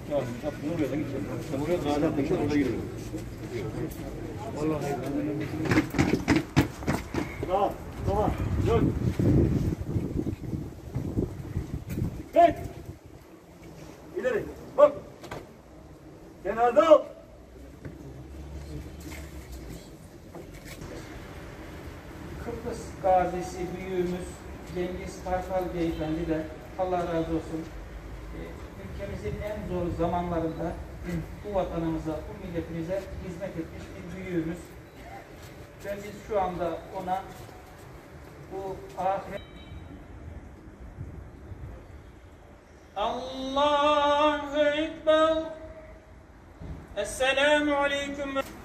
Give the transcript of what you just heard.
Tamam, bunu oraya da gideceğim. Sen oraya zaten tekrar orada giriyorum. Vallahi. Tamam, tamam. Dön. Gel. İleri. Bak. Kenarda al. Kıbrıs gazisi büyüğümüz Cengiz Kartal Beyefendi de Allah razı olsun ülkemizin en zor zamanlarında bu vatanımıza, bu milletimize hizmet etmiş bir büyüğümüz. Ve biz şu anda ona bu ahiret Allahu Ekber. Esselamu Aleyküm.